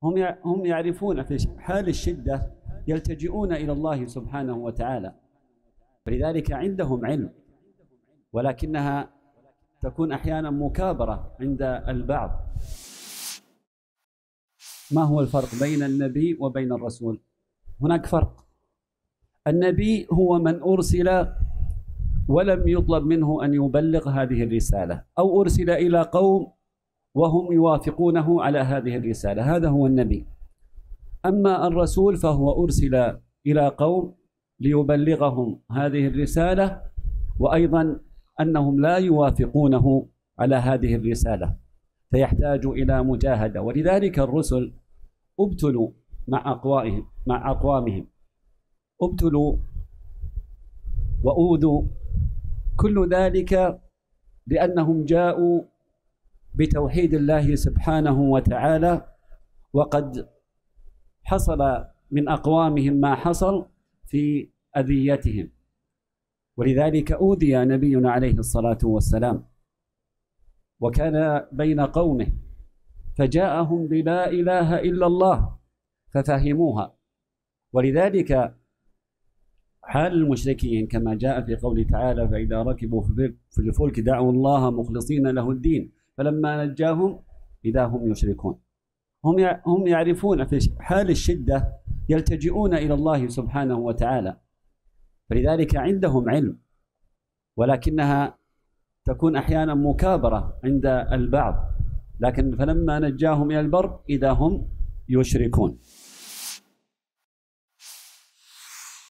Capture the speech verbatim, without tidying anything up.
هم هم يعرفون في حال الشدة يلتجئون إلى الله سبحانه وتعالى، فلذلك عندهم علم، ولكنها تكون أحيانا مكابرة عند البعض. ما هو الفرق بين النبي وبين الرسول؟ هناك فرق. النبي هو من أرسل ولم يطلب منه أن يبلغ هذه الرسالة، أو أرسل إلى قوم وهم يوافقونه على هذه الرسالة، هذا هو النبي. أما الرسول فهو أرسل إلى قوم ليبلغهم هذه الرسالة، وأيضا أنهم لا يوافقونه على هذه الرسالة، فيحتاج إلى مجاهدة. ولذلك الرسل ابتلوا مع أقوامهم مع أقوامهم ابتلوا وأوذوا، كل ذلك لأنهم جاءوا بتوحيد الله سبحانه وتعالى، وقد حصل من أقوامهم ما حصل في أذيتهم. ولذلك أوذي نبينا عليه الصلاة والسلام، وكان بين قومه، فجاءهم بلا إله إلا الله ففهموها. ولذلك حال المشركين كما جاء في قوله تعالى: فإذا ركبوا في الفلك دعوا الله مخلصين له الدين فلما نجاهم إذا هم يشركون. هم هم يعرفون في حال الشدة يلتجئون إلى الله سبحانه وتعالى، فلذلك عندهم علم، ولكنها تكون أحيانا مكابرة عند البعض، لكن فلما نجاهم إلى البر إذا هم يشركون.